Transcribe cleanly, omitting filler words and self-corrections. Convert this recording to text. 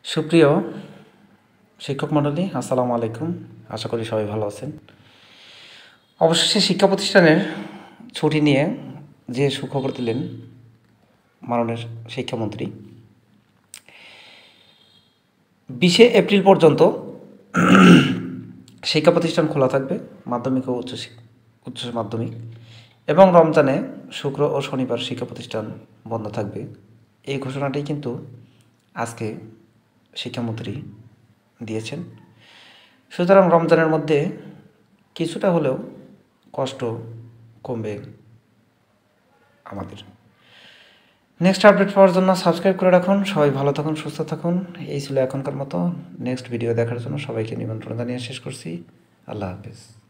সুপ্রিয় শিক্ষক মণ্ডলী, আসসালামু আলাইকুম। আশা করি সবাই ভালো আছেন। অবশেষে শিক্ষা প্রতিষ্ঠানের ছুটি নিয়ে যে সুখবর দিলেন মাননীয় শিক্ষামন্ত্রী, 20 এপ্রিল পর্যন্ত শিক্ষা প্রতিষ্ঠান খোলা থাকবে, মাধ্যমিক ও উচ্চ মাধ্যমিক, এবং রমজানে শুক্র ও শনিবার শিক্ষা প্রতিষ্ঠান বন্ধ থাকবে। এই ঘোষণাটি কিন্তু আজকে শিক্ষামন্ত্রী দিয়েছেন। সুতরাং রমজানের মধ্যে কিছুটা হলেও কষ্ট কমবে আমাদের। নেক্সট আপডেট পাওয়ার জন্য সাবস্ক্রাইব করে রাখুন। সবাই ভালো থাকুন, সুস্থ থাকুন। এই ছিল এখনকার মতো। নেক্সট ভিডিও দেখার জন্য সবাইকে নিমন্ত্রণ জানিয়ে শেষ করছি। আল্লাহ হাফেজ।